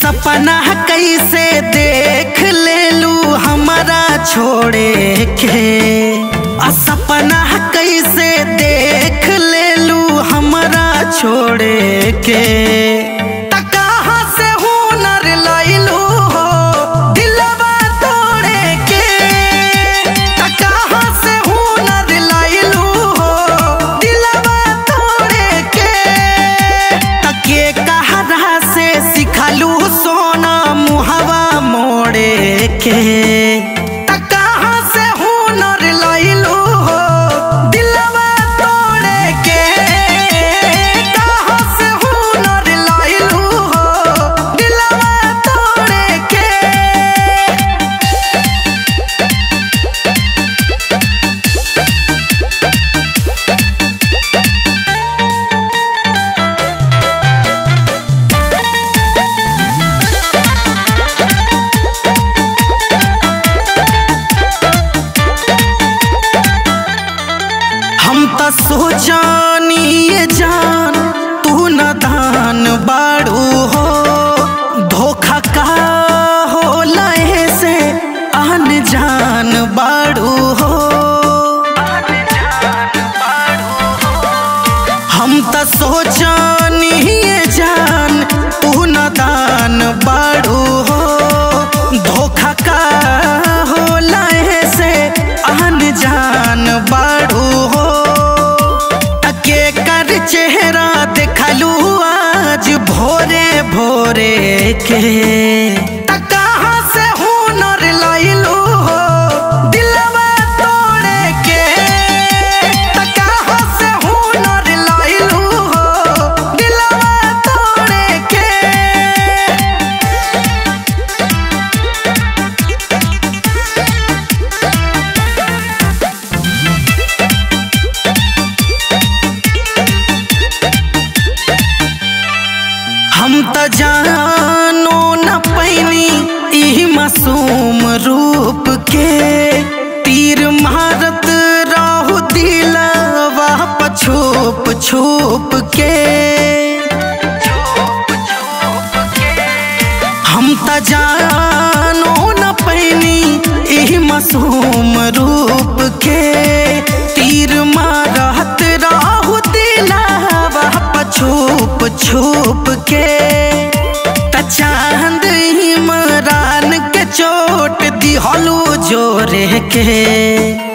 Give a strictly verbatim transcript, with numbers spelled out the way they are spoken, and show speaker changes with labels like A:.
A: सपना कैसे देख ले लू हमारा छोड़े के। आ सपना कैसे देख ले लू हमारा छोड़े के। कहाँ से हुनर लैलू हो दिलवा तोड़े के। कहाँ से हुनर लैलू हो दिलवा तोड़े के। तके कहरा से सिखलू सोना मुहवा मोड़े के। कहाँ से हुनर लैलू हो दिलवा तोड़े के। कहाँ से हुनर लैलू हो दिलवा तोड़े के। हम तो सोचानी ये जान तू न दान बाड़ू हो। धोखा का हो लहे से आन जान बाड़ू हो। हम तो सोचानी ये जान तू न दान बाड़ू हो। धोखा का हो लहे से आन जान बाड़ू हो। तके कर चेहरा देखलू आज भोरे भोरे के। कहाँ से हुनर लैलू हो दिलवा तोड़े के। कहाँ से हुनर लैलू हो दिलवा तोड़े के। हम त जानो न पैनी ई मासूम रूप के। तीर मारत रहू दिलवा छुप छुप के। हम त जानो न पैनी ई मासूम रूप के। तीर मारत रहू दिलवा छुप छुप के। त चांद इमरान के चोट दिहलू जोरे के।